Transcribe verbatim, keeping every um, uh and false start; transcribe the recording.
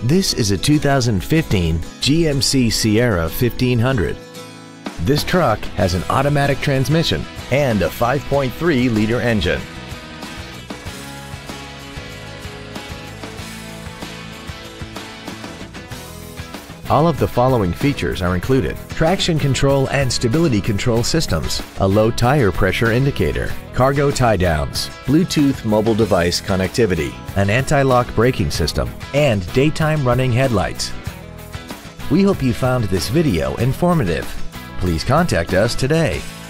This is a two thousand fifteen G M C Sierra fifteen hundred. This truck has an automatic transmission and a five point three liter engine. All of the following features are included: traction control and stability control systems, a low tire pressure indicator, cargo tie-downs, Bluetooth mobile device connectivity, an anti-lock braking system, and daytime running headlights. We hope you found this video informative. Please contact us today.